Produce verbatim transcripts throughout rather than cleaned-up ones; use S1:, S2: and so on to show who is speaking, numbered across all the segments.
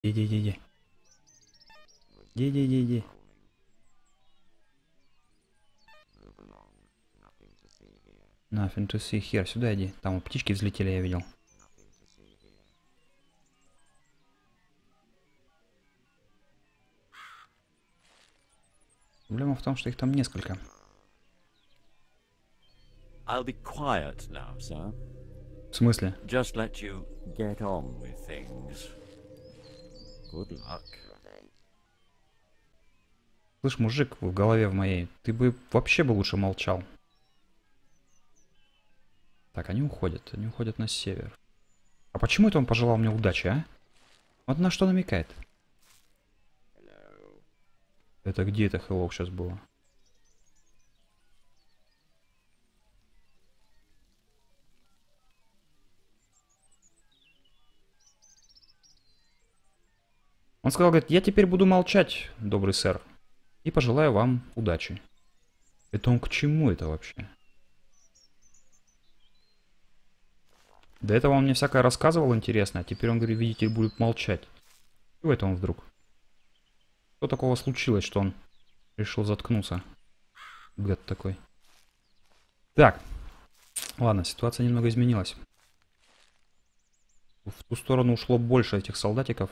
S1: Иди, иди, иди. Иди, иди, иди. Nothing to see here. Сюда иди. Там вот птички взлетели, я видел. Проблема в том, что их там несколько.
S2: I'll be quiet now, sir.
S1: В смысле?
S2: Just let you get on with things. Good luck.
S1: Слышь, мужик в голове в моей, ты бы вообще бы лучше молчал. Так, они уходят. Они уходят на север. А почему это он пожелал мне удачи, а? Вот на что намекает? Это где это hello сейчас было? Он сказал, говорит, я теперь буду молчать, добрый сэр. И пожелаю вам удачи. Это он к чему это вообще? До этого он мне всякое рассказывал интересно, а теперь он, говорит, видите, будет молчать. Чего это он вдруг? Что такого случилось, что он решил заткнуться? Гад такой. Так. Ладно, ситуация немного изменилась. В ту сторону ушло больше этих солдатиков.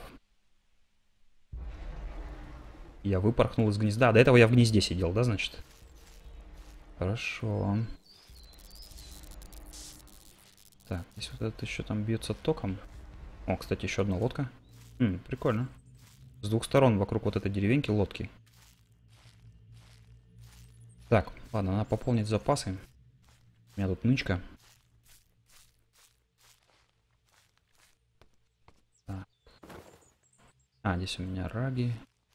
S1: Я выпорхнул из гнезда. До этого я в гнезде сидел, да, значит? Хорошо. Так, здесь вот это еще там бьется током. О, кстати, еще одна лодка. М, прикольно. С двух сторон вокруг вот этой деревеньки лодки. Так, ладно, надо пополнить запасы. У меня тут нычка. Так. А, здесь у меня раги.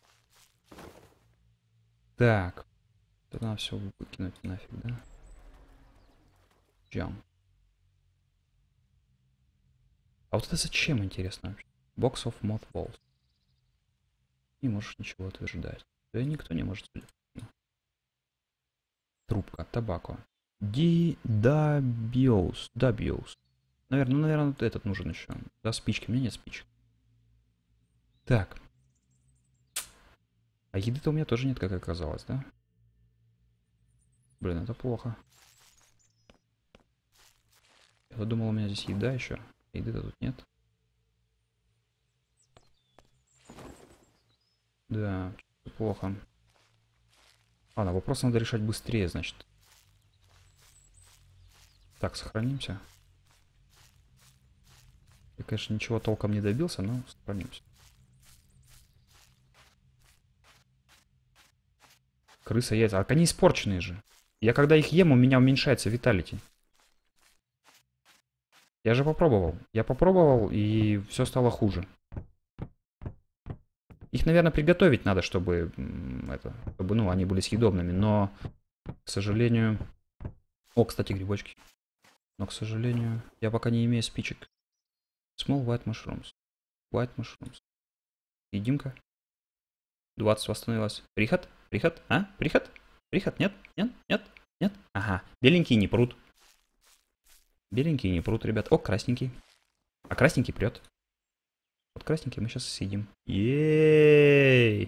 S1: Так. Это надо все выкинуть нафиг, да? Джам. А вот это зачем, интересно вообще? Box of mothballs. Не можешь ничего утверждать. Да и никто не может судить. Трубка, табако. Ди Дабиос. Дабиос. Наверное, ну, наверное, вот этот нужен еще. Да, спички. У меня нет спичек. Так. А еды-то у меня тоже нет, как оказалось, да? Блин, это плохо. Я думал, у меня здесь еда еще. Еды-то тут нет. Да, плохо. Ладно, вопрос надо решать быстрее, значит. Так, сохранимся. Я, конечно, ничего толком не добился, но сохранимся. Крыса, яйца. А они испорченные же. Я когда их ем, у меня уменьшается виталити. Я же попробовал. Я попробовал, и все стало хуже. Их, наверное, приготовить надо, чтобы это, чтобы, ну, они были съедобными, но, к сожалению... О, кстати, грибочки. Но, к сожалению, я пока не имею спичек. Small white mushrooms. White mushrooms. Едим-ка. двадцать восстановилось. Приход? Приход? А? Приход? Приход? Нет? Нет? Нет? Нет? Ага. Беленький не прут. Беленький не прут, ребят. О, красненький. А красненький прет. Вот красненький мы сейчас съедим. Ей!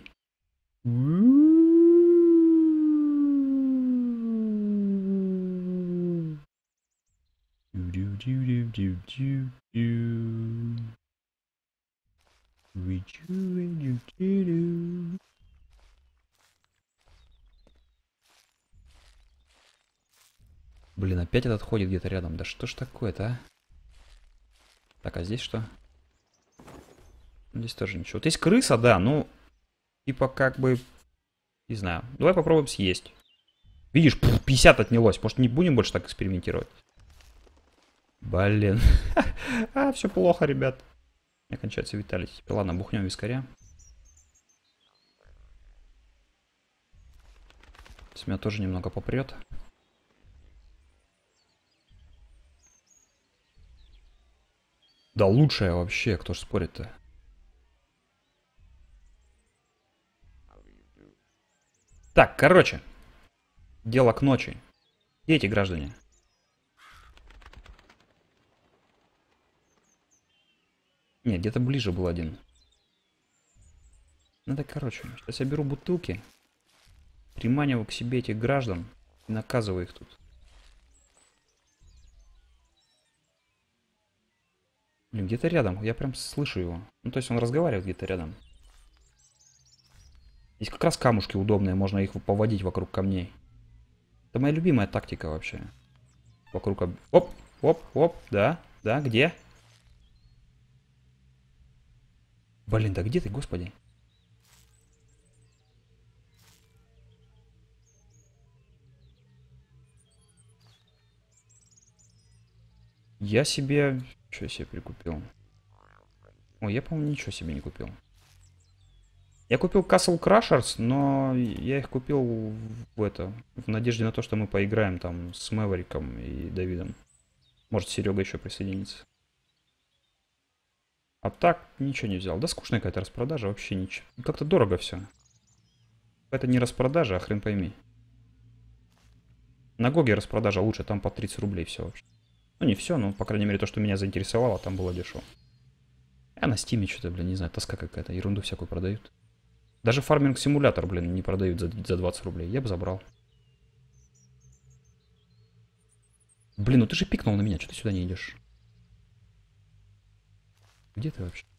S1: Блин, опять этот ходит где-то рядом. Да что ж такое-то, а? Так, а здесь что? Здесь тоже ничего. Вот есть крыса, да, ну, типа как бы, не знаю. Давай попробуем съесть. Видишь, пятьдесят отнялось. Может, не будем больше так экспериментировать? Блин. А, все плохо, ребят. У меня кончается виталити. Ладно, бухнем вискаря. С меня тоже немного попрет. Да лучшая вообще, кто ж спорит-то? Так, короче. Дело к ночи. Где эти граждане? Нет, где-то ближе был один. Надо, короче, сейчас я беру бутылки, приманиваю к себе этих граждан и наказываю их тут. Блин, где-то рядом, я прям слышу его. Ну, то есть он разговаривает где-то рядом. Здесь как раз камушки удобные, можно их поводить вокруг камней. Это моя любимая тактика вообще. Вокруг... Оп, оп, оп, да, да, где? Блин, да где ты, господи? Я себе... Что я себе прикупил? Ой, я, по-моему, ничего себе не купил. Я купил Castle Crushers, но я их купил в это, в надежде на то, что мы поиграем там с Мэвериком и Давидом. Может, Серега еще присоединится. А так ничего не взял. Да скучная какая-то распродажа, вообще ничего. Как-то дорого все. Это не распродажа, а хрен пойми. На Гоге распродажа лучше, там по тридцать рублей все вообще. Ну не все, но по крайней мере то, что меня заинтересовало, там было дешево. А на Стиме что-то, блин, не знаю, тоска какая-то, ерунду всякую продают. Даже фарминг-симулятор, блин, не продают за, за двадцать рублей. Я бы забрал. Блин, ну ты же пикнул на меня, что ты сюда не идешь? Где ты вообще?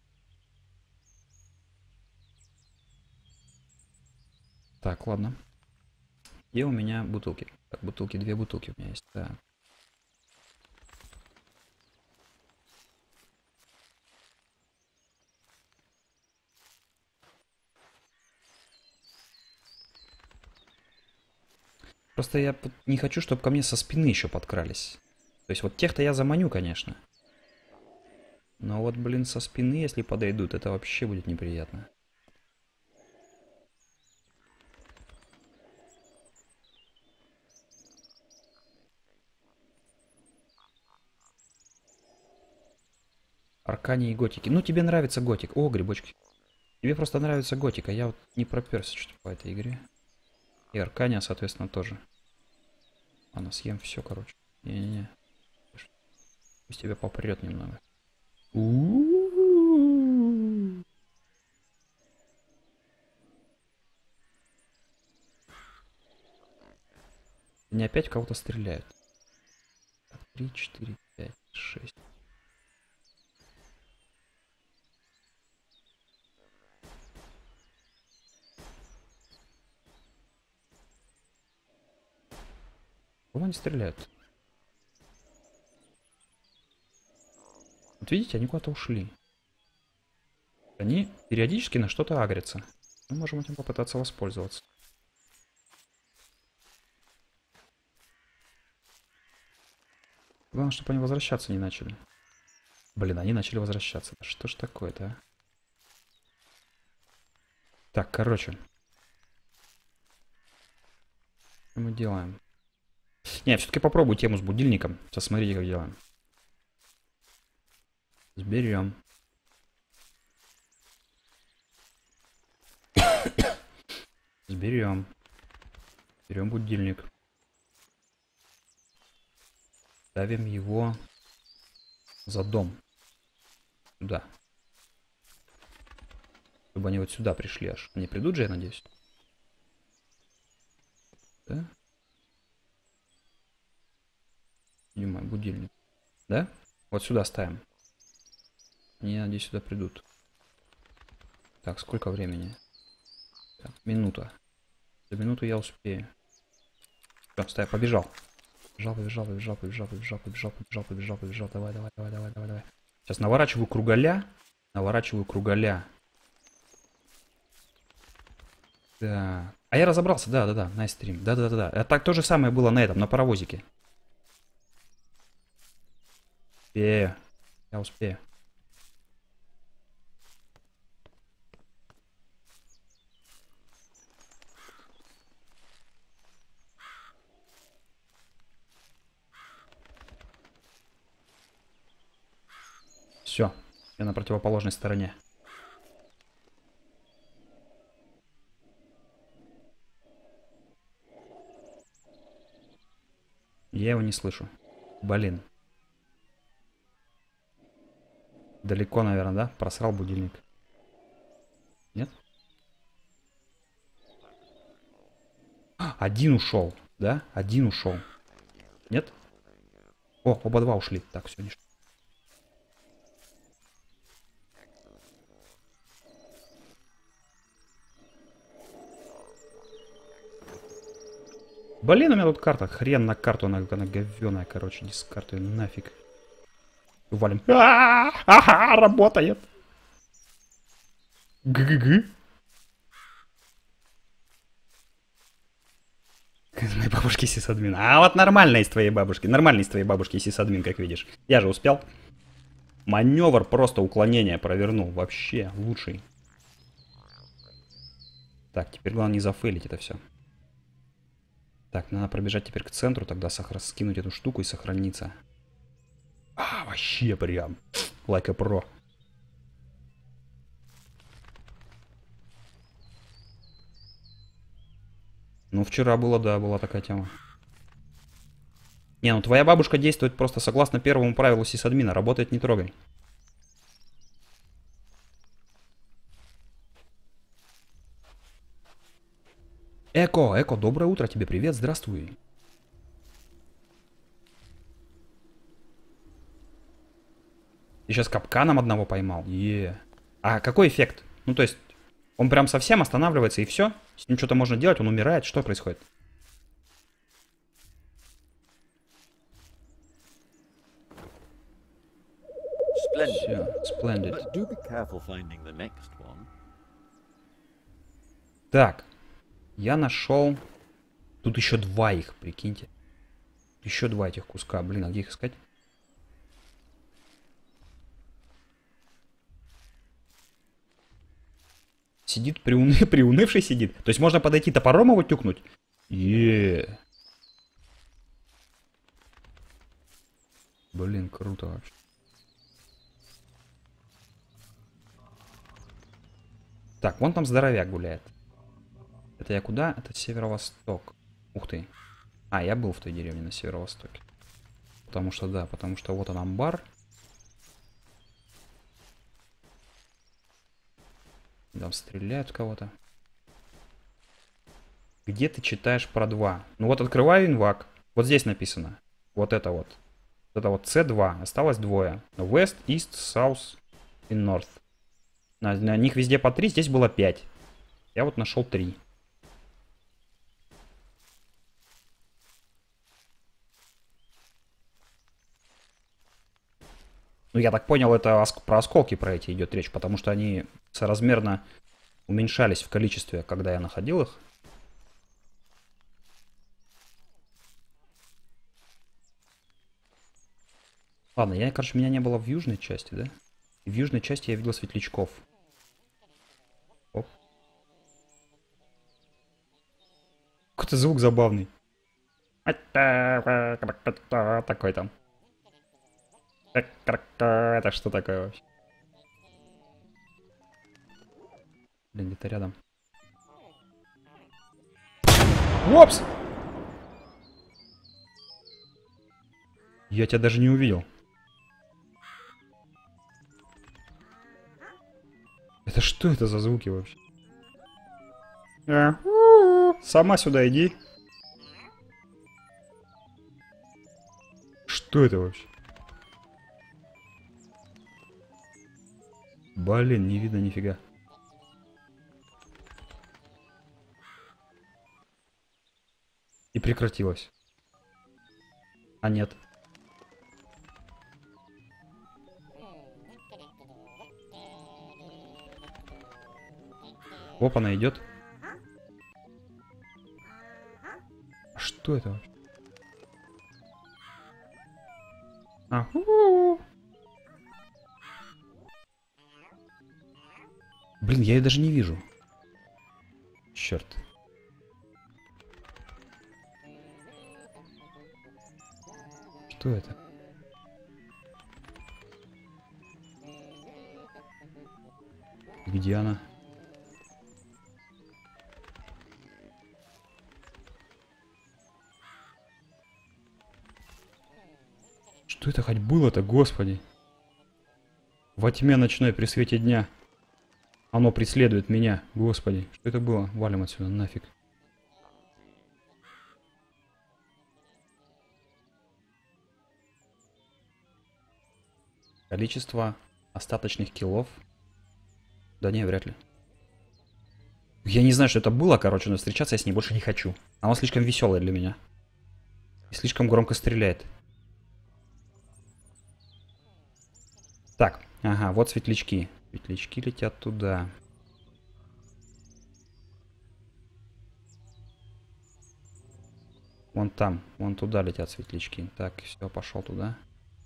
S1: Так, ладно. Где у меня бутылки? Так, бутылки, две бутылки у меня есть. Так. Просто я не хочу, чтобы ко мне со спины еще подкрались. То есть вот тех-то я заманю, конечно. Но вот, блин, со спины, если подойдут, это вообще будет неприятно. Аркани и готики. Ну, тебе нравится готик. О, грибочки. Тебе просто нравится готика. Я вот не проперся что-то по этой игре. И Аркания, соответственно, тоже. Ладно, съем все, короче. Не-не-не. Пусть тебя попрет немного. У-у-у-у. Они опять в кого-то стреляют. три, четыре, пять, шесть. Кого они стреляют? Вот видите, они куда-то ушли. Они периодически на что-то агрятся. Мы можем этим попытаться воспользоваться. Главное, чтобы они возвращаться не начали. Блин, они начали возвращаться. Что ж такое-то, а? Так, короче. Что мы делаем? Не, все-таки попробую тему с будильником. Сейчас смотрите, как делаем. Сберем. Сберем. Берем будильник. Ставим его за дом. Сюда. Чтобы они вот сюда пришли аж. Они придут же, я надеюсь? Да? Понимаю, будильник. Да? Вот сюда ставим. Они, надеюсь, сюда придут. Так, сколько времени? Так, минута. За минуту я успею. Все, ставь, побежал. Побежал, побежал, побежал, побежал, побежал, побежал, побежал, побежал, побежал. Давай, давай, давай, давай, давай, давай. Сейчас наворачиваю кругаля. Наворачиваю кругаля. Да. А я разобрался, да, да, да, на стрим. Да, да, да, да. Это так то же самое было на этом, на паровозике. Успею. Я успею. Все. Я на противоположной стороне. Я его не слышу. Блин. Далеко, наверное, да? Просрал будильник. Нет? Один ушел, да? Один ушел. Нет? О, оба два ушли. Так, все, ништяк. Блин, у меня тут карта. Хрен на карту, она, она говёная, короче, не с картой, нафиг. Валим. Ага, работает. Г-г-г. Из моей бабушки сисадмин. А вот нормально из твоей бабушки. Нормально из твоей бабушки сисадмин, как видишь. Я же успел. Маневр просто уклонения провернул. Вообще лучший. Так, теперь главное не зафейлить это все. Так, надо пробежать теперь к центру, тогда сохра... скинуть эту штуку и сохраниться. А, вообще прям. Like a pro. Ну, вчера было, да, была такая тема. Не, ну твоя бабушка действует просто согласно первому правилу сисадмина. Работает, не трогай. Эко, Эко, доброе утро тебе, привет, здравствуй. Ты сейчас капканом одного поймал? Е. А какой эффект? Ну, то есть, он прям совсем останавливается и все? С ним что-то можно делать, он умирает, что происходит? Все, splendid. Так, я нашел... Тут еще два их, прикиньте. Еще два этих куска. Блин, а где их искать? Сидит, приуны... приунывший сидит. То есть можно подойти топором его тюкнуть? Еее. Блин, круто вообще. Так, вон там здоровяк гуляет. Это я куда? Это северо-восток. Ух ты. А, я был в той деревне на северо-востоке. Потому что, да, потому что вот он амбар. Там стреляют кого-то. Где ты читаешь про два? Ну вот открываю инвак. Вот здесь написано. Вот это вот. Вот это вот си два. Осталось двое. West, East, South и North. На, на них везде по три, здесь было пять. Я вот нашел три. Ну, я так понял, это оск про осколки про эти идет речь, потому что они соразмерно уменьшались в количестве, когда я находил их. Ладно, я, короче, меня не было в южной части, да? И в южной части я видел светлячков. Оп. Какой-то звук забавный. Такой там. Это что такое вообще? Блин, где-то рядом. Опс! Я тебя даже не увидел. Это что это за звуки вообще? А, сама сюда иди. Что это вообще? Блин, не видно нифига. И прекратилось. А нет. Оп, она идет. А что это вообще? А, у-у-у. Блин, я ее даже не вижу. Черт. Что это? Где она? Что это хоть было-то, господи? Во тьме ночной при свете дня. Оно преследует меня, господи. Что это было? Валим отсюда, нафиг. Количество остаточных киллов. Да не, вряд ли. Я не знаю, что это было, короче, но встречаться я с ней больше не хочу. Она слишком веселая для меня. И слишком громко стреляет. Так, ага, вот светлячки. Светлячки летят туда. Вон там, вон туда летят светлячки. Так, все, пошел туда.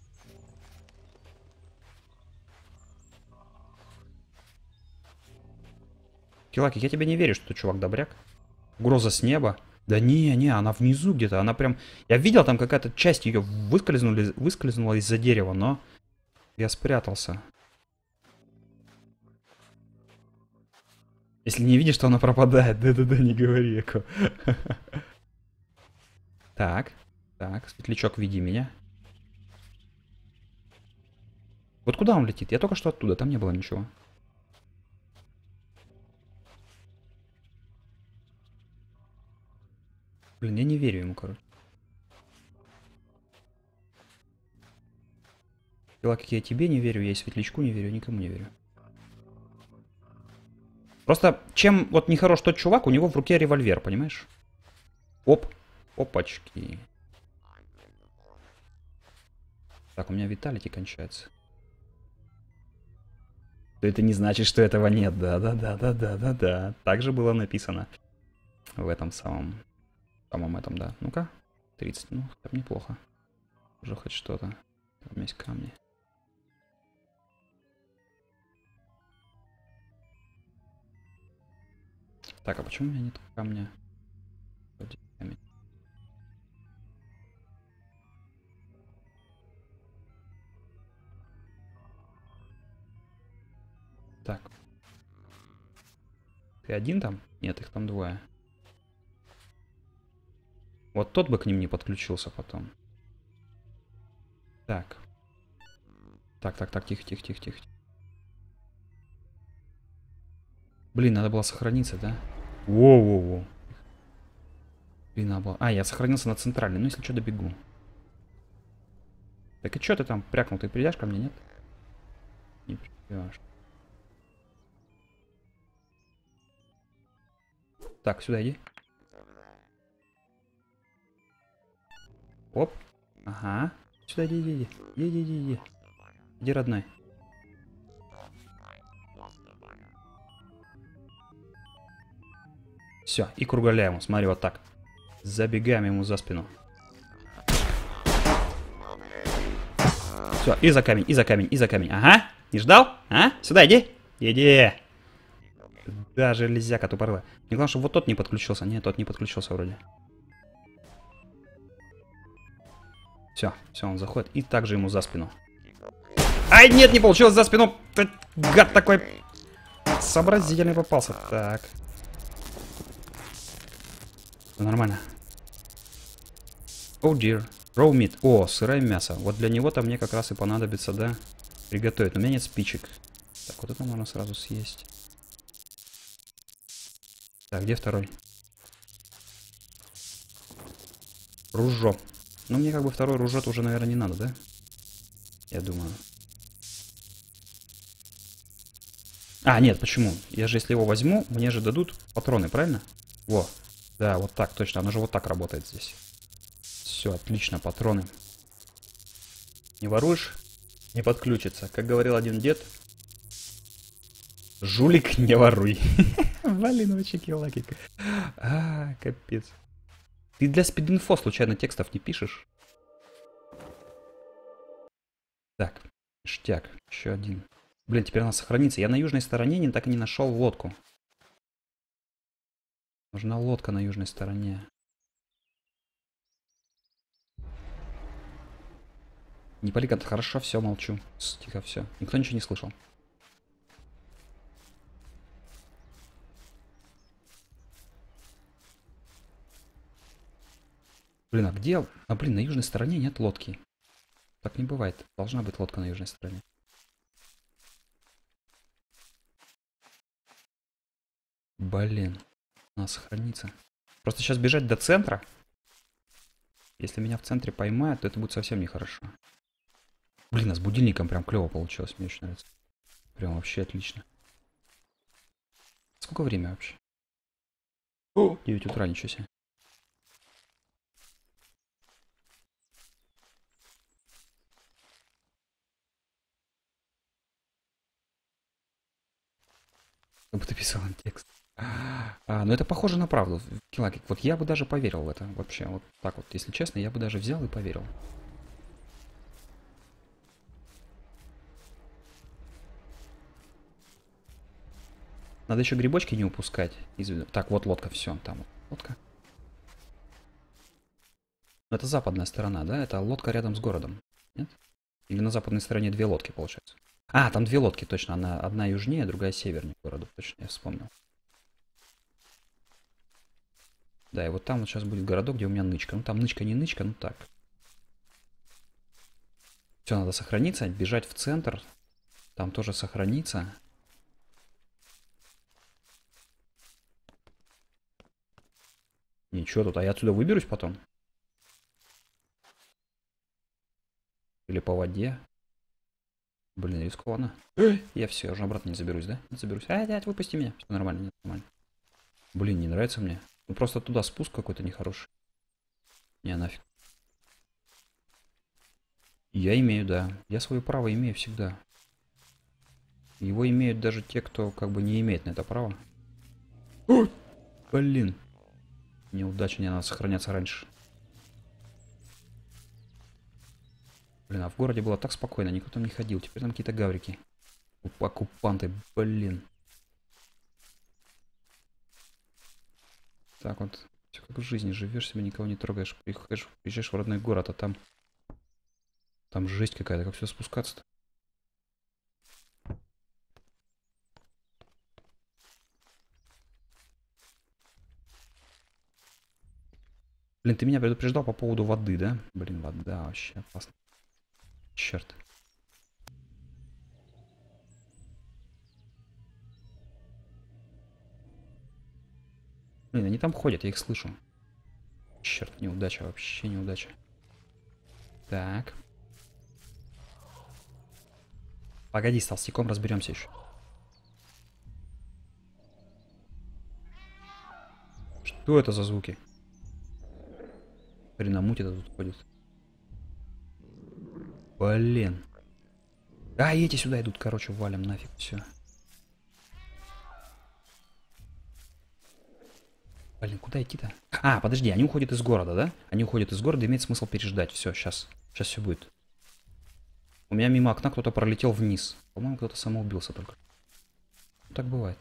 S1: Килаки, я тебе не верю, что ты чувак добряк. Угроза с неба. Да не, не, она внизу где-то. Она прям... Я видел, там какая-то часть ее выскользнула, выскользнула из-за дерева, но я спрятался. Если не видишь, то она пропадает. Да-да-да, не говори, Эко. Так, так, светлячок, веди меня. Вот куда он летит? Я только что оттуда, там не было ничего. Блин, я не верю ему, короче. Как я тебе не верю, я и светлячку не верю, никому не верю. Просто чем вот нехорош тот чувак, у него в руке револьвер, понимаешь? Оп, опачки. Так, у меня виталити кончается. Это не значит, что этого нет. Да-да-да-да-да-да-да. Так же было написано в этом самом... самом этом, да. Ну-ка. тридцать, ну, там неплохо. Уже хоть что-то. Там есть камни. Так, а почему у меня нет камня? Так. Ты один там? Нет, их там двое. Вот тот бы к ним не подключился потом. Так. Так, так, так, тихо, тихо, тихо, тихо. Блин, надо было сохраниться, да? Воу-воу-воу. Блин, надо было... А, я сохранился на центральной. Ну, если что, добегу. Так и что ты там прякнул? Ты придешь ко мне, нет? Не придешь. Так, сюда иди. Оп. Ага. Сюда иди, иди, иди. Иди, иди, иди. Иди, родной. Все, и кругаляем ему. Смотри, вот так. Забегаем ему за спину. Все, и за камень, и за камень, и за камень. Ага. Не ждал? А? Сюда иди. Иди. Да, железяка тупорылая. Мне главное, чтобы вот тот не подключился. Нет, тот не подключился вроде. Все, все, он заходит. И также ему за спину. Ай, нет, не получилось за спину. Ты, гад такой. Сообразительный попался. Так. Нормально. О, oh dear. Raw meat. О, сырое мясо. Вот для него-то мне как раз и понадобится, да, приготовить. Но у меня нет спичек. Так, вот это можно сразу съесть. Так, где второй? Ружо. Ну, мне как бы второй ружо уже, наверное, не надо, да? Я думаю. А, нет, почему? Я же, если его возьму, мне же дадут патроны, правильно? Во. Да, вот так, точно. Оно же вот так работает здесь. Все, отлично, патроны. Не воруешь, не подключится. Как говорил один дед, жулик, не воруй. Блин, вообще килакик. А, капец. Ты для спид-инфо случайно текстов не пишешь? Так, ништяк. Еще один. Блин, теперь она сохранится. Я на южной стороне не, так и не нашел лодку. Нужна лодка на южной стороне. Не пали, хорошо, все, молчу. Тихо, все. Никто ничего не слышал. Блин, а где? А, блин, на южной стороне нет лодки. Так не бывает. Должна быть лодка на южной стороне. Блин. Надо сохраниться. Просто сейчас бежать до центра. Если меня в центре поймают, то это будет совсем нехорошо. Блин, а с будильником прям клево получилось. Мне очень нравится. Прям вообще отлично. Сколько время вообще? девять утра, ничего себе. Как будто писал текст. А, ну это похоже на правду. Килакик. Вот я бы даже поверил в это. Вообще, вот так вот, если честно, я бы даже взял и поверил. Надо еще грибочки не упускать из виду. Так, вот лодка, все, там лодка. Это западная сторона, да? Это лодка рядом с городом. Нет? Или на западной стороне две лодки, получается? А, там две лодки, точно. Одна, одна южнее, другая севернее города. Точно, я вспомнил. Да, и вот там вот сейчас будет городок, где у меня нычка. Ну, там нычка не нычка, ну так. Все, надо сохраниться, бежать в центр. Там тоже сохраниться. Ничего тут, а я отсюда выберусь потом? Или по воде? Блин, рискованно. Я все, я уже обратно не заберусь, да? Не заберусь. А, дядь, выпусти меня. Все нормально, нет, нормально. Блин, не нравится мне. Ну просто туда спуск какой-то нехороший. Не, нафиг. Я имею, да. Я свое право имею всегда. Его имеют даже те, кто как бы не имеет на это право. Ой! Блин. Неудача, не надо сохраняться раньше. Блин, а в городе было так спокойно, никто там не ходил. Теперь там какие-то гаврики. Оккупанты, блин. Так вот, все как в жизни. Живешь себе, никого не трогаешь. Приходишь, приезжаешь в родной город, а там... Там жесть какая-то, как все спускаться-то. Блин, ты меня предупреждал по поводу воды, да? Блин, вода вообще опасно. Черт. Блин, они там ходят, я их слышу. Черт, неудача, вообще неудача. Так. Погоди, с толстяком разберемся еще. Что это за звуки? Хреномуть это тут ходит. Блин. А, эти сюда идут, короче, валим нафиг, все. Блин, куда идти-то? А, подожди, они уходят из города, да? Они уходят из города, имеет смысл переждать. Все, сейчас. Сейчас все будет. У меня мимо окна кто-то пролетел вниз. По-моему, кто-то самоубился только. Так бывает.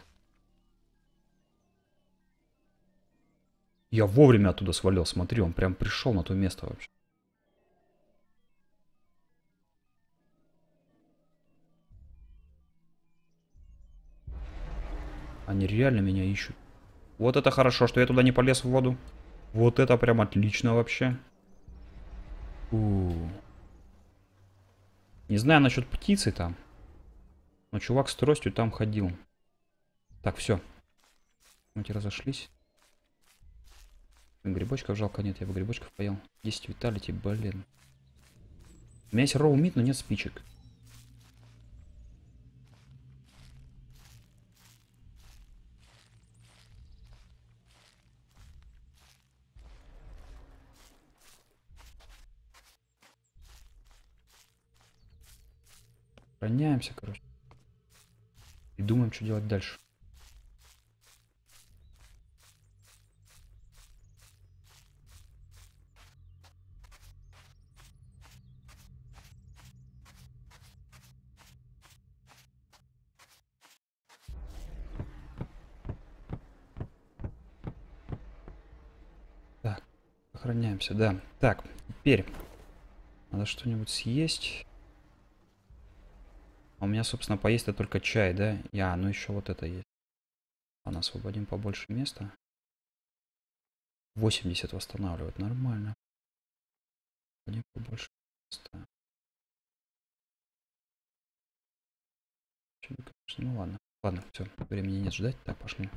S1: Я вовремя оттуда свалил, смотри, он прям пришел на то место вообще. Они реально меня ищут. Вот это хорошо, что я туда не полез в воду. Вот это прям отлично вообще. У-у-у. Не знаю насчет птицы там. Но чувак с тростью там ходил. Так, все. Мы разошлись. Грибочков жалко нет, я бы грибочков поел. десять виталити, блин. У меня есть роу мид, но нет спичек. Роняемся, короче. И думаем, что делать дальше. Так, охраняемся, да. Так, теперь надо что-нибудь съесть. А у меня, собственно, поесть это только чай, да? Я, ну еще вот это есть. Ладно, освободим побольше места. восемьдесят восстанавливать, нормально. Освободим побольше места. Ну ладно, ладно, все, времени нет ждать. Так, пошли.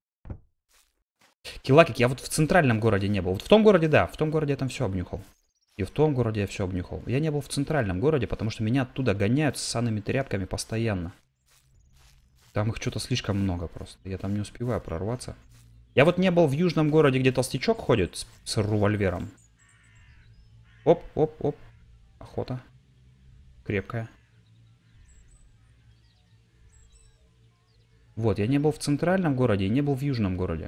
S1: Килакик, я вот в центральном городе не был. Вот в том городе, да, в том городе я там все обнюхал. И в том городе я все обнюхал. Я не был в центральном городе, потому что меня оттуда гоняют с ссаными тряпками постоянно. Там их что-то слишком много просто. Я там не успеваю прорваться. Я вот не был в южном городе, где толстячок ходит с, с револьвером. Оп, оп, оп. Охота. Крепкая. Вот, я не был в центральном городе и не был в южном городе.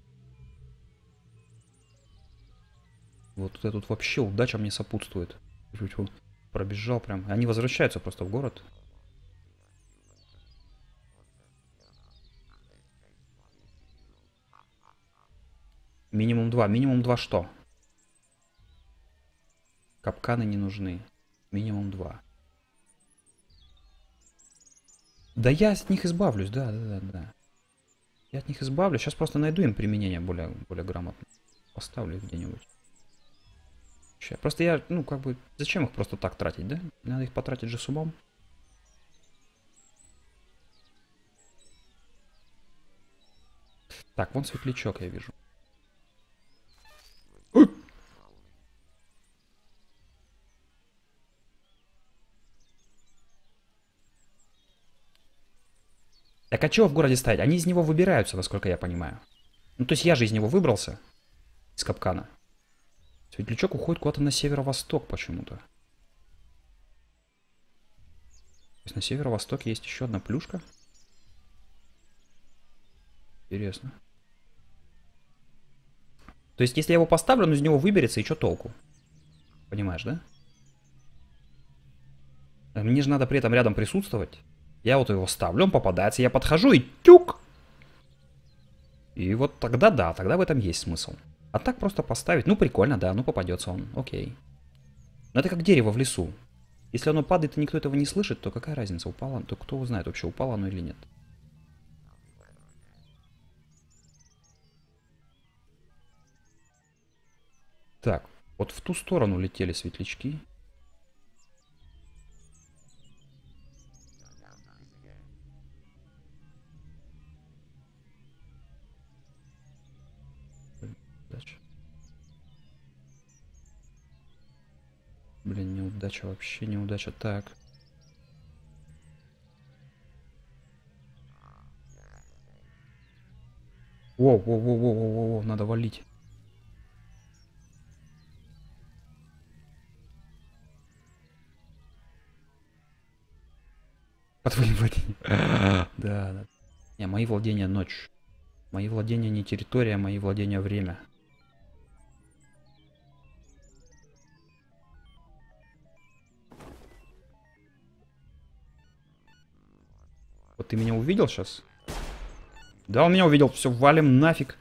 S1: Вот это тут вообще удача мне сопутствует. Пробежал прям. Они возвращаются просто в город. Минимум два. Минимум два что? Капканы не нужны. Минимум два. Да я от них избавлюсь, да, да, да, да. Я от них избавлюсь. Сейчас просто найду им применение более, более грамотно. Поставлю их где-нибудь. Просто я, ну, как бы, зачем их просто так тратить, да? Надо их потратить же с умом. Так, вон светлячок я вижу. Так а чего в городе ставить? Они из него выбираются, насколько я понимаю. Ну, то есть я же из него выбрался. Из капкана. Светлячок уходит куда-то на северо-восток почему-то. То есть на северо-востоке есть еще одна плюшка. Интересно. То есть если я его поставлю, он из него выберется, и что толку? Понимаешь, да? Мне же надо при этом рядом присутствовать. Я вот его ставлю, он попадается, я подхожу и тюк! И вот тогда да, тогда в этом есть смысл. А так просто поставить, ну прикольно, да, ну попадется он, окей. Но это как дерево в лесу. Если оно падает и никто этого не слышит, то какая разница, упало, то кто узнает вообще, упало оно или нет. Так, вот в ту сторону летели светлячки. Блин, неудача, вообще неудача. Так. Воу, воу, воу, воу, воу, воу, надо валить. По твоим владениям. Да, да. Не, мои владения ночь. Мои владения не территория, мои владения время. Вот ты меня увидел сейчас? Да, он меня увидел. Все, валим нафиг.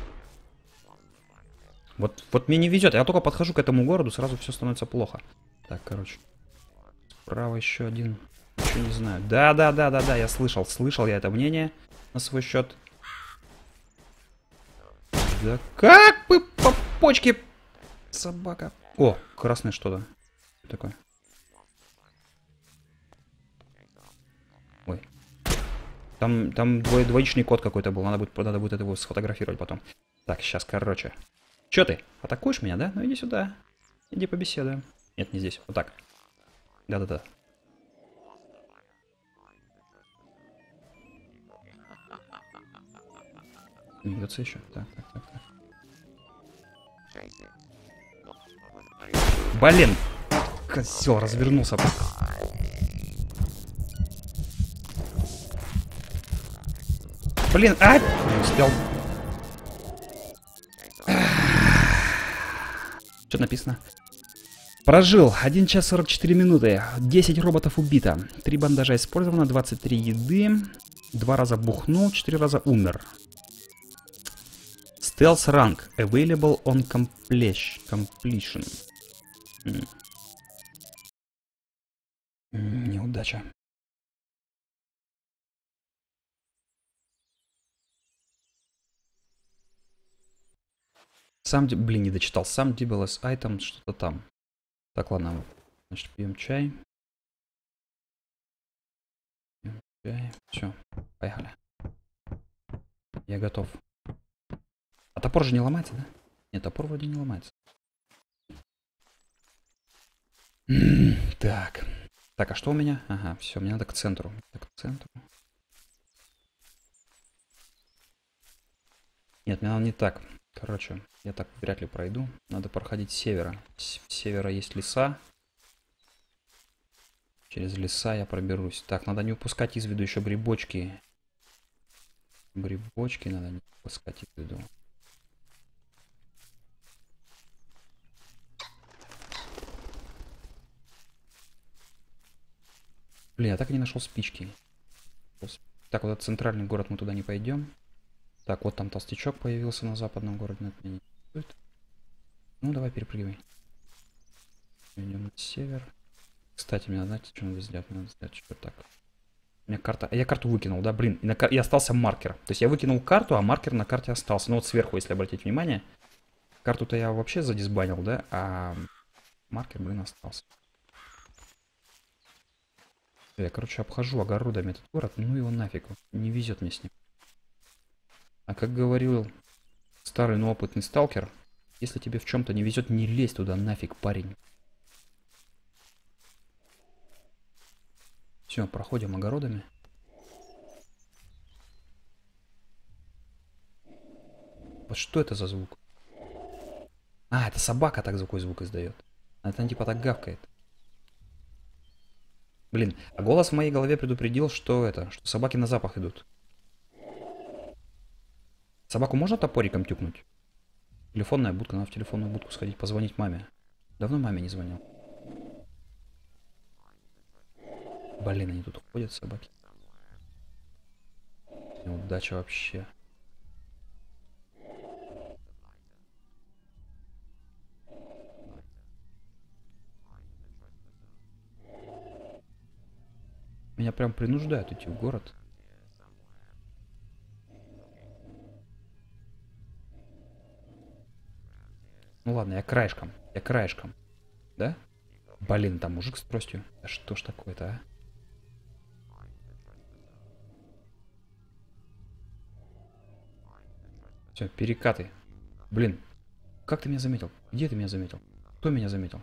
S1: Вот, вот мне не везет. Я только подхожу к этому городу, сразу все становится плохо. Так, короче. Справа еще один. Еще не знаю. Да, да, да, да, да, я слышал. Слышал я это мнение на свой счет. Да как бы по почке, собака. О, красное что-то. Что такое? Ой. Там, там двой, двоичный код какой-то был. Надо будет, надо будет его сфотографировать потом. Так, сейчас, короче. Че ты? Атакуешь меня, да? Ну иди сюда. Иди побеседуем. Нет, не здесь. Вот так. Да-да-да. Двигаться еще. Так, так, так, так. Блин! Козел развернулся. Блин, а! Не успел. Что написано? Прожил один час сорок четыре минуты. десять роботов убито. три бандажа использовано, двадцать три еды. два раза бухнул, четыре раза умер. Stealth rank. Available on completion. Mm. Mm, неудача. Сам, блин, не дочитал. Сам Dibbles item, что-то там. Так, ладно. Значит, пьем чай. Пьем чай. Все, поехали. Я готов. А топор же не ломается, да? Нет, топор вроде не ломается. Так. Так, а что у меня? Ага, все, мне надо к центру. Так, к центру. Нет, мне надо не так. Короче, я так вряд ли пройду. Надо проходить с севера. С севера есть леса. Через леса я проберусь. Так, надо не упускать из виду еще грибочки. Грибочки надо не упускать из виду. Блин, я так и не нашел спички. Так, вот этот центральный город, мы туда не пойдем. Так, вот там толстячок появился на западном городе. Но это меня не интересует. Ну, давай перепрыгивай. Идем на север. Кстати, мне надо, знаете, что надо сделать? Мне надо сделать что так. У меня карта... Я карту выкинул, да, блин. И, на... и остался маркер. То есть я выкинул карту, а маркер на карте остался. Ну вот сверху, если обратить внимание. Карту-то я вообще задисбанил, да? А маркер, блин, остался. Я, короче, обхожу огородами этот город. Ну его нафиг. Не везет мне с ним. А как говорил старый, но опытный сталкер, если тебе в чем-то не везет, не лезь туда нафиг, парень. Все, проходим огородами. Вот что это за звук? А, это собака так такой звук издает. Это типа так гавкает. Блин, а голос в моей голове предупредил, что это, что собаки на запах идут. Собаку можно топориком тюкнуть? Телефонная будка, надо в телефонную будку сходить, позвонить маме. Давно маме не звонил. Блин, они тут ходят, собаки. Неудача вообще. Меня прям принуждают идти в город. Ну ладно, я краешком. Я краешком. Да? Блин, там мужик с тростью. Да что ж такое-то, а? Все, перекаты. Блин, как ты меня заметил? Где ты меня заметил? Кто меня заметил?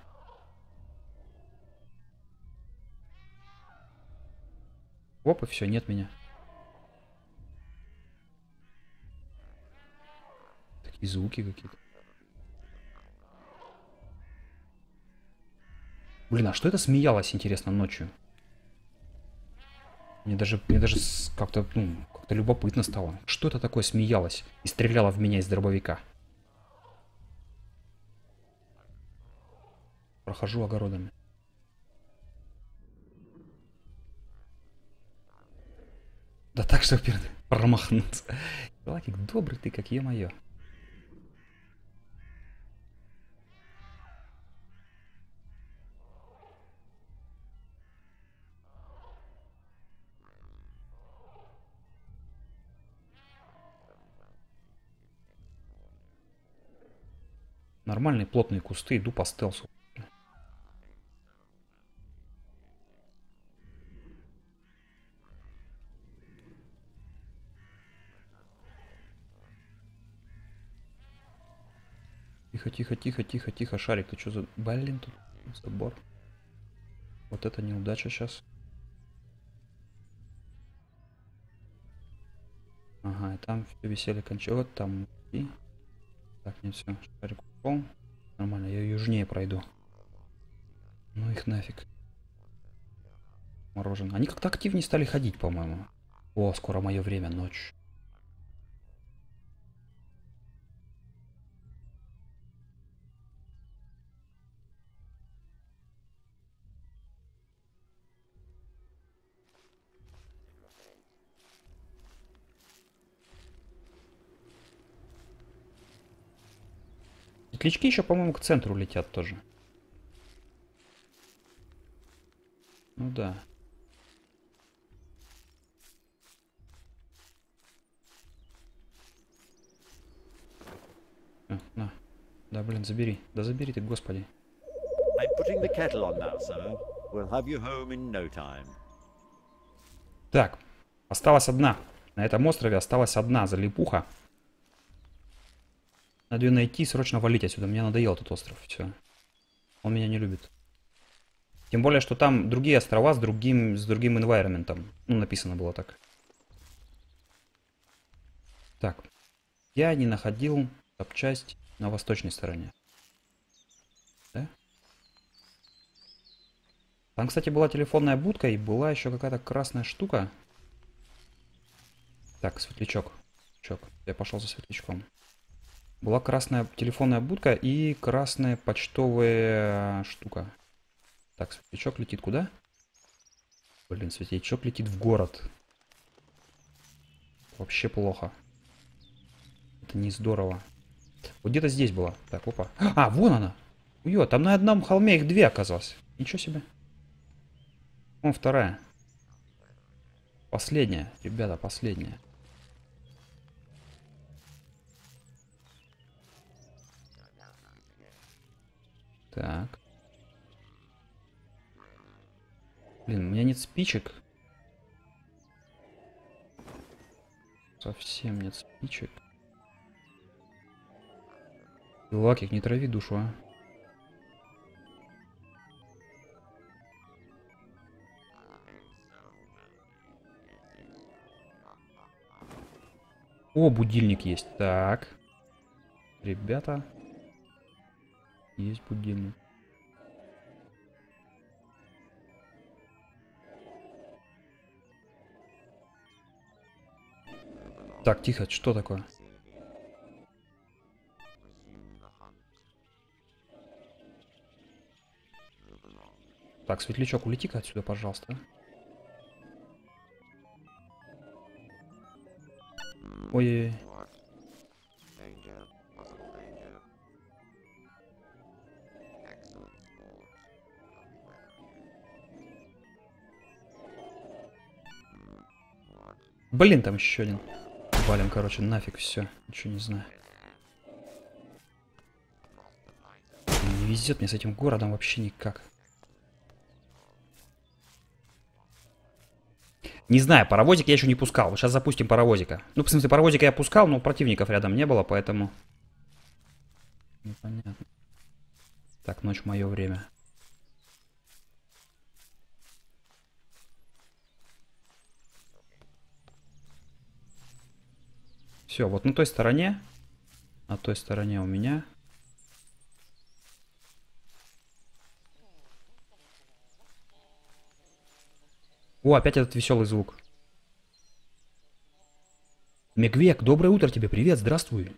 S1: Оп, и все, нет меня. Такие звуки какие-то. Блин, а что это смеялось, интересно, ночью? Мне даже, мне даже как-то, ну, как-то любопытно стало. Что это такое смеялось и стреляло в меня из дробовика? Прохожу огородами. Да так, что вперед промахнуться. Лакик, добрый ты, как е-мое. Нормальные плотные кусты, иду по стелсу. Тихо, тихо, тихо, тихо, тихо, шарик, ты что за... Блин, тут забор. Вот это неудача сейчас. Ага, и там все веселье кончилось. Вот там. И... Так, не все. Шарик упал. Нормально, я южнее пройду. Ну их нафиг. Мороженое. Они как-то активнее стали ходить, по-моему. О, скоро мое время, ночь. Светлячки еще, по-моему, к центру летят тоже. Ну да. А, на. Да, блин, забери. Да забери ты, господи. Так, осталась одна. На этом острове осталась одна залипуха. Надо ее найти и срочно валить отсюда. Мне надоел этот остров. Все. Он меня не любит. Тем более, что там другие острова с другим, с другим environment'ом. Ну, написано было так. Так. Я не находил запчасть на восточной стороне. Да? Там, кстати, была телефонная будка и была еще какая-то красная штука. Так, светлячок. Светлячок. Я пошел за светлячком. Была красная телефонная будка и красная почтовая штука. Так, светлячок летит куда? Блин, светлячок летит в город. Вообще плохо. Это не здорово. Вот где-то здесь была. Так, опа. А, вон она. Ё, там на одном холме их две оказалось. Ничего себе. Вон вторая. Последняя. Ребята, последняя. Так. Блин, у меня нет спичек. Совсем нет спичек. Лакик, не трави душу, а. О, будильник есть. Так. Ребята. Есть будильник. Так, тихо, что такое? Так, светлячок, улети-ка отсюда, пожалуйста. Ой-ой-ой. Блин, там еще один. Валим, короче, нафиг все. Ничего не знаю. Не везет мне с этим городом вообще никак. Не знаю, паровозик я еще не пускал. Вот сейчас запустим паровозика. Ну, в смысле, паровозика я пускал, но противников рядом не было, поэтому... Непонятно. Так, ночь, мое время. Все, вот на той стороне. На той стороне у меня. О, опять этот веселый звук. Мегвек, доброе утро тебе, привет, здравствуй.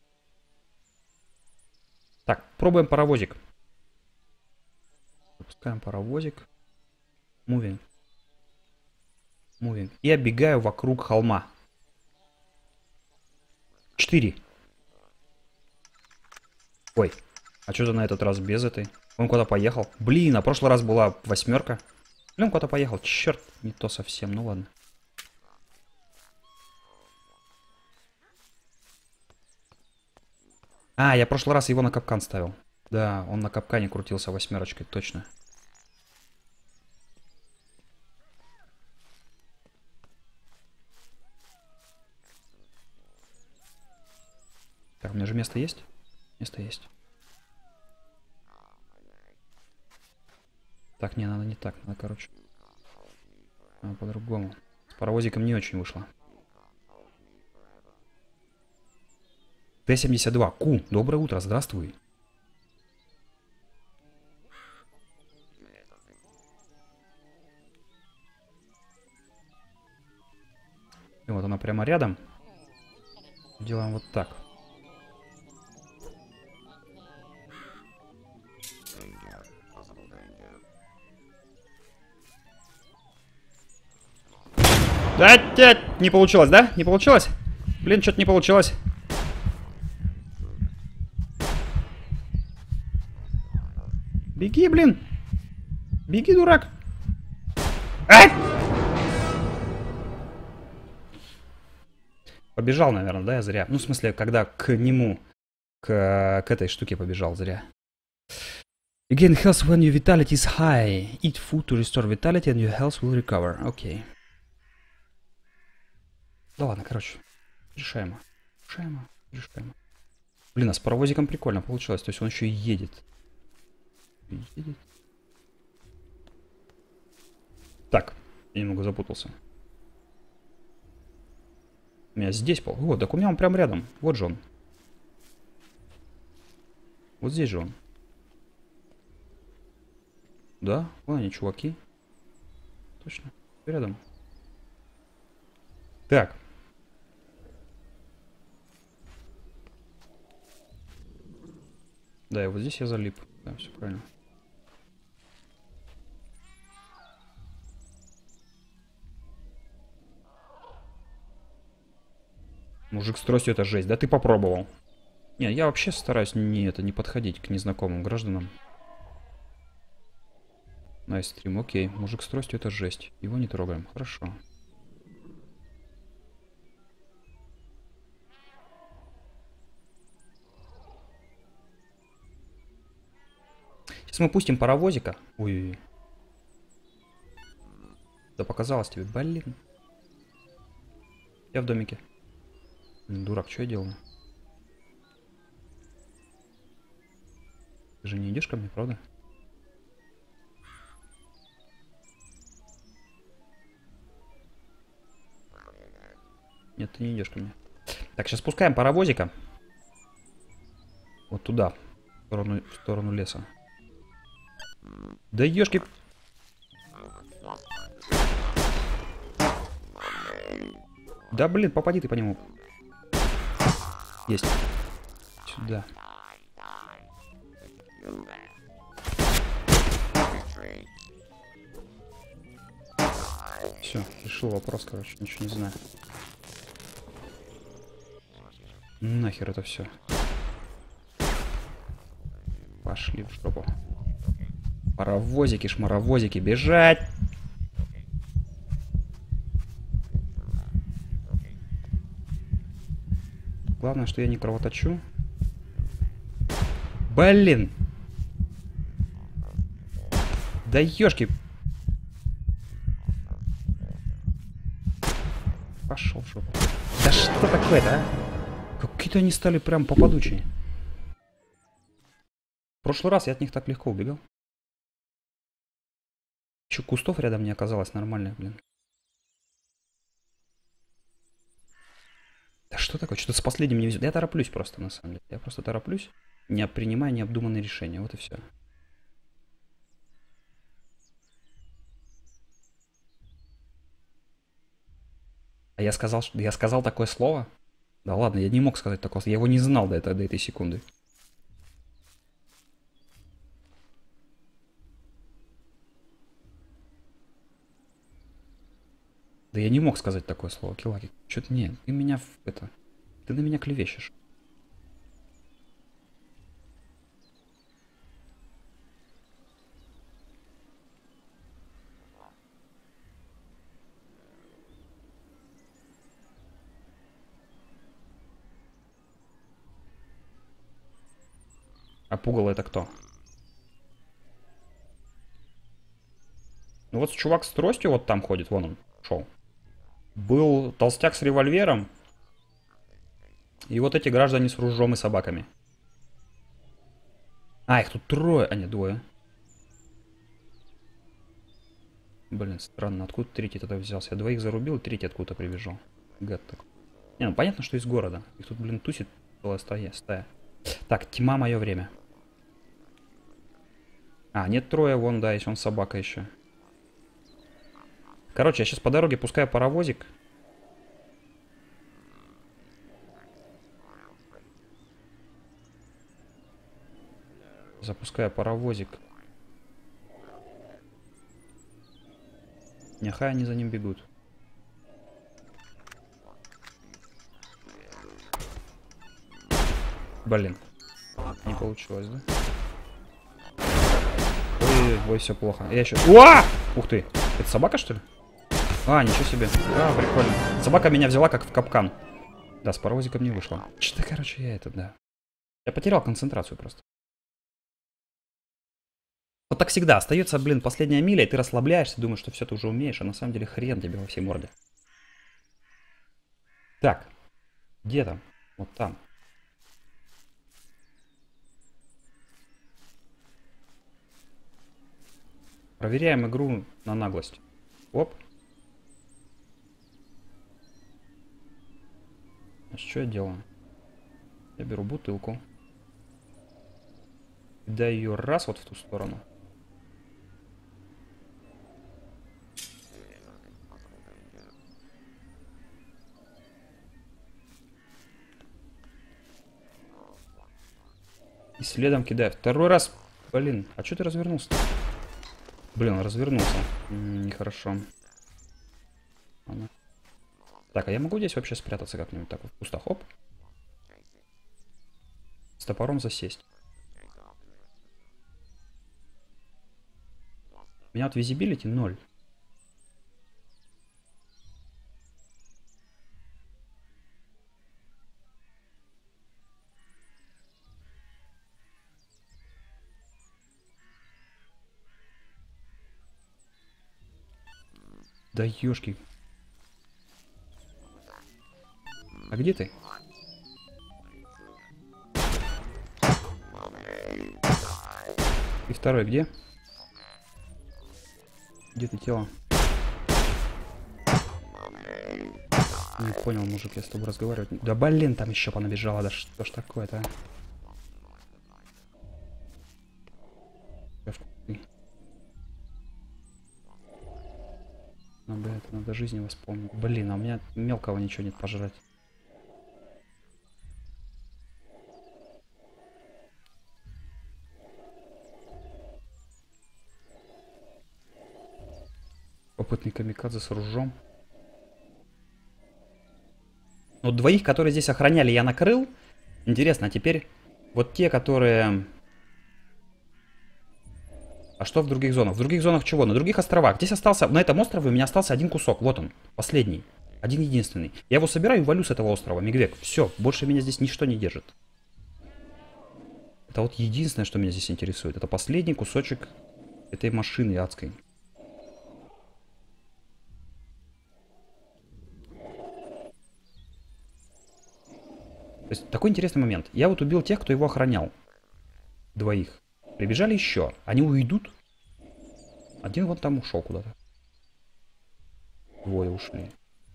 S1: Так, пробуем паровозик. Запускаем паровозик. Мувинг. Мувинг. И оббегаю вокруг холма. Четыре. Ой, а что-то на этот раз без этой. Он куда-то поехал. Блин, а в прошлый раз была восьмерка. Блин, он куда-то поехал. Черт, не то совсем. Ну ладно. А, я в прошлый раз его на капкан ставил. Да, он на капкане крутился восьмерочкой, точно. Так, у меня же место есть? Место есть. Так, не, надо не так, надо, короче. Надо по-другому. С паровозиком не очень вышло. Т семьдесят два. Ку, доброе утро, здравствуй. И вот она прямо рядом. Делаем вот так. Да, тять, не получилось, да? Не получилось? Блин, что-то не получилось. Беги, блин. Беги, дурак. Ай! Побежал, наверное, да, я зря. Ну, в смысле, когда к нему, к, к этой штуке побежал, зря. Again, health when your vitality is high. Eat food to restore vitality and your health will recover. Окей. Okay. Да ладно, короче. Решаемо. Решаемо. Решаемо. Блин, а с паровозиком прикольно получилось. То есть он еще и едет. Едет. Так, я немного запутался. У меня здесь пол. Вот, так у меня он прям рядом. Вот же он. Вот здесь же он. Да, вон они, чуваки. Точно, рядом. Так. Да, и вот здесь я залип. Да, все правильно. Мужик с тростью — это жесть. Да ты попробовал. Не, я вообще стараюсь не, это, не подходить к незнакомым гражданам. Найстрим, окей. Мужик с тростью — это жесть. Его не трогаем. Хорошо. Сейчас мы пустим паровозика. Ой-ой-ой. Да показалось тебе. Блин. Я в домике. Дурак, что я делаю? Ты же не идешь ко мне, правда? Нет, ты не идешь ко мне. Так, сейчас спускаем паровозика. Вот туда. В сторону, в сторону леса. Да ёшки. Да блин, попади ты по нему. Есть. Сюда. Все, решил вопрос, короче, ничего не знаю. Нахер это все. Пошли в жопу. Паровозики, шмаровозики, бежать! Главное, что я не кровоточу. Блин! Да ёшки! Пошел в жопу. Да что такое-то, а? Какие-то они стали прям попадучие. В прошлый раз я от них так легко убегал. Еще кустов рядом не оказалось нормальных, блин. Да что такое? Что-то с последним не везет. Я тороплюсь просто, на самом деле. Я просто тороплюсь, не принимая необдуманные решения. Вот и все. А я сказал, что я сказал такое слово? Да ладно, я не мог сказать такое слово. Я его не знал до, этого, до этой секунды. Да я не мог сказать такое слово, Килаки. Что-то нет, ты меня в это... Ты на меня клевещешь. А пугало это кто? Ну вот чувак с тростью вот там ходит, вон он, шел. Был толстяк с револьвером. И вот эти граждане с ружьем и собаками. А, их тут трое, а не двое. Блин, странно, откуда третий тогда взялся? Я двоих зарубил, и третий откуда-то прибежал. Гад такой. Не, ну понятно, что из города. Их тут, блин, тусит целая стая. стая. Так, тьма, мое время. А, нет, трое, вон, да, есть он собака еще. Короче, я сейчас по дороге пускаю паровозик. Запускаю паровозик. Нехай они за ним бегут. Блин. Не получилось, да? Ой, ой, все плохо. Я еще... Уа! Ух ты! Это собака, что ли? А, ничего себе. А, прикольно. Собака меня взяла как в капкан. Да, с паровозиком не вышло. Что-то, короче, я это, да. Я потерял концентрацию просто. Вот так всегда. Остается, блин, последняя миля, и ты расслабляешься, думаешь, что все ты уже умеешь, а на самом деле хрен тебе во всей морде. Так. Где там? Вот там. Проверяем игру на наглость. Оп. Значит, что я делаю? Я беру бутылку. Да ее раз вот в ту сторону. И следом кидаю. Второй раз. Блин, а что ты развернулся? Блин, он развернулся. М-м, нехорошо. Ладно. Так, а я могу здесь вообще спрятаться как-нибудь так вот в кустах? Оп. С топором засесть. У меня вот визибилити ноль. Да ёшки. А где ты? И второй где? Где ты тело? Не понял, мужик, я с тобой разговаривать. Да блин, там еще понабежало. Да что ж такое-то, а? Надо это, надо жизни вспомнить. Блин, а у меня мелкого ничего нет пожрать. Опытный камикадзе с ружом. Ну, двоих, которые здесь охраняли, я накрыл. Интересно, а теперь вот те, которые... А что в других зонах? В других зонах чего? На других островах. Здесь остался... На этом острове у меня остался один кусок. Вот он. Последний. Один единственный. Я его собираю и валю с этого острова. Мигвек. Все. Больше меня здесь ничто не держит. Это вот единственное, что меня здесь интересует. Это последний кусочек этой машины адской. То есть такой интересный момент. Я вот убил тех, кто его охранял. Двоих. Прибежали еще. Они уйдут. Один вот там ушел куда-то. Двое ушли.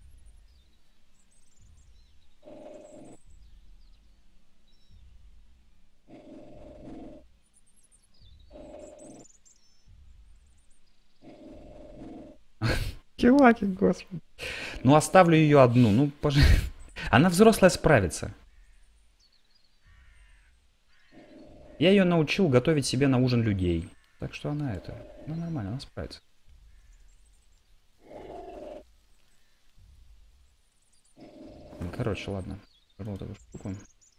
S1: Килаки, господи. Ну, оставлю ее одну. Ну, пожалуйста. Она взрослая, справится. Я ее научил готовить себе на ужин людей. Так что она это... Ну, нормально, она справится. Короче, ладно. Вот эту штуку.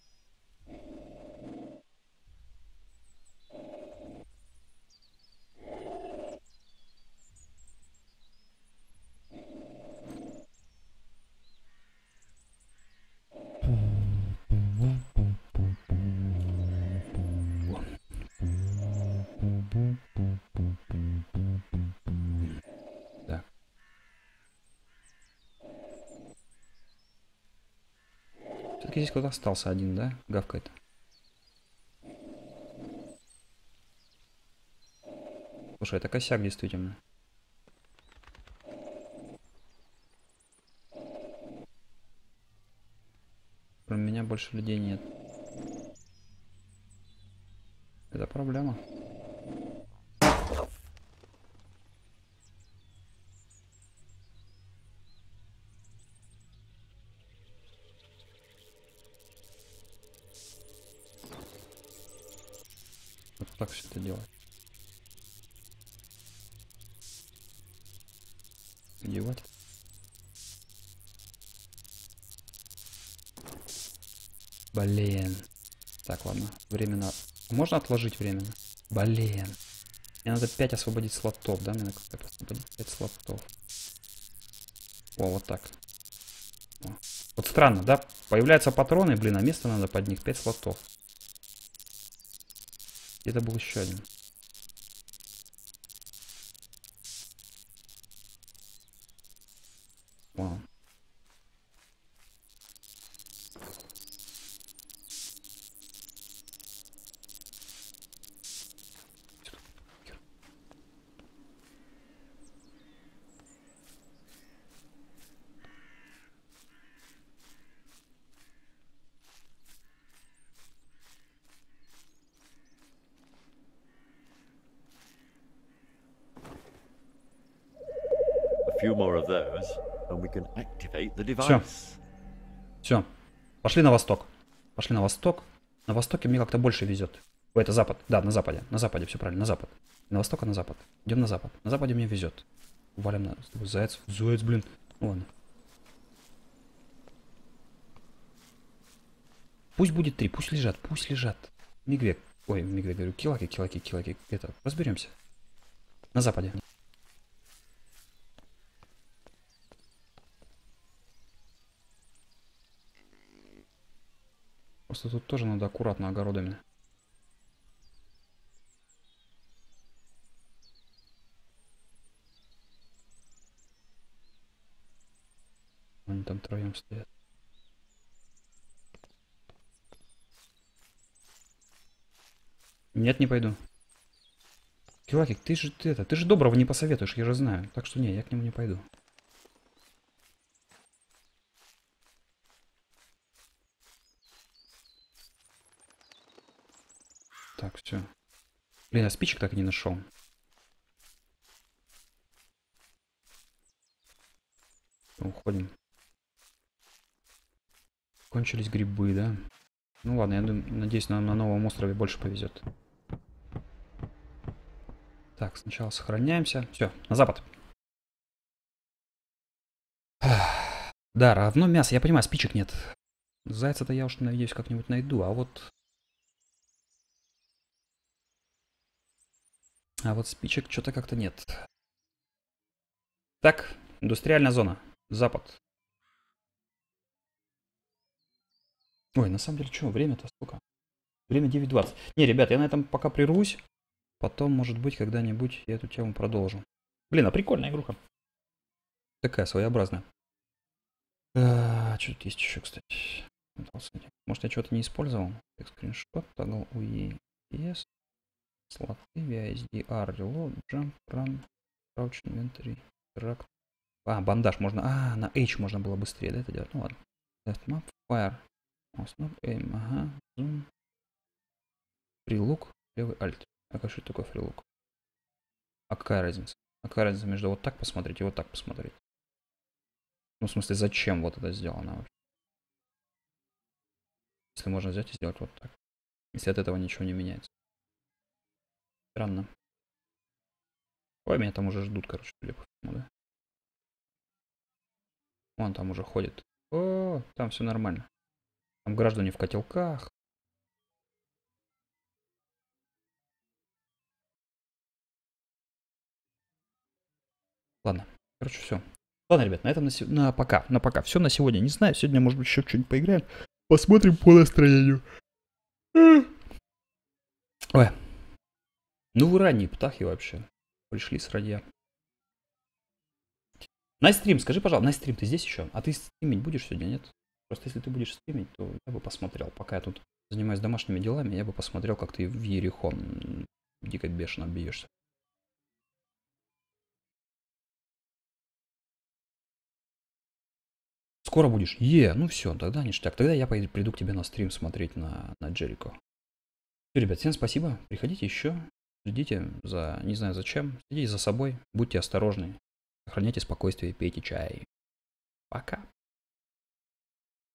S1: Да. Все-таки здесь кто-то остался один, да? Гавкает. Слушай, это косяк действительно. Кроме меня больше людей нет. Это проблема. Вот так все это делать. Девать. Блин. Так, ладно. Временно. Можно отложить временно? Блин. Мне надо пять освободить слотов, да? Мне надо как-то освободить пять слотов. О, вот так. О. Вот странно, да? Появляются патроны, блин, а место надо под них пять слотов. Это был еще один. Вау.
S2: few more of those, and we can activate the
S1: Все.
S2: device.
S1: Все. Пошли на восток. Пошли на восток. На востоке мне как-то больше везет. Ой, это запад. Да, на западе. На западе, все правильно, на запад. На восток, а на запад. Идем на запад. На западе мне везет. Валим на... Заяц. Заяц, блин. Ну ладно. Пусть будет три, пусть лежат, пусть лежат. Мигвек. Ой, Мигвек, говорю, килаки, килаки, килаки. Это, разберемся. На западе. Просто тут тоже надо аккуратно огородами. Они там втроем стоят. Нет, не пойду. Килакик, ты же ты это, ты же доброго не посоветуешь, я же знаю. Так что не, я к нему не пойду. Так, все. Блин, я спичек так и не нашел. Уходим. Кончились грибы, да? Ну ладно, я думаю, надеюсь, нам на новом острове больше повезет. Так, сначала сохраняемся. Все, на запад. Да, равно мясо. Я понимаю, спичек нет. Зайца-то я уж, надеюсь, как-нибудь найду. А вот... А вот спичек что-то как-то нет. Так, индустриальная зона. Запад. Ой, на самом деле, что, время-то сколько? Время девять двадцать. Не, ребят, я на этом пока прервусь. Потом, может быть, когда-нибудь я эту тему продолжу. Блин, а прикольная игруха. Такая своеобразная. А, что тут есть еще, кстати? Может, я что-то не использовал? Так, скриншот, тагл ю и эс, слоты, ви ай эс ди ар, reload, jump, run, crouch, inventory, track. А, бандаж можно. А, на H можно было быстрее, да, это делать? Ну ладно. Left map, fire. Snap, aim, ага. Zoom. Фрилук, левый альт. А как что это такое фрилук? А какая разница? А какая разница между вот так посмотреть и вот так посмотреть? Ну, в смысле, зачем вот это сделано вообще? Если можно взять и сделать вот так. Если от этого ничего не меняется. Странно. Ой, меня там уже ждут, короче, судя по всему, да? Он там уже ходит. О, там все нормально. Там граждане в котелках. Ладно, короче, все. Ладно, ребят, на этом на, се... на пока. На пока. Все на сегодня. Не знаю, сегодня, может быть, еще что-нибудь поиграем. Посмотрим по настроению. Ой. Ну вы ранние птахи вообще. Пришли с радио. Найстрим, скажи, пожалуйста, Найстрим, ты здесь еще? А ты стримить будешь сегодня, нет? Просто если ты будешь стримить, то я бы посмотрел. Пока я тут занимаюсь домашними делами, я бы посмотрел, как ты в Ерихон дико бешено бьешься. Скоро будешь? Е, ну все, тогда ништяк. Тогда я пойду, приду к тебе на стрим смотреть на, на Джерико. Все, ребят, всем спасибо. Приходите еще. Следите за, не знаю зачем. Следите за собой. Будьте осторожны. Сохраняйте спокойствие, пейте чай. Пока.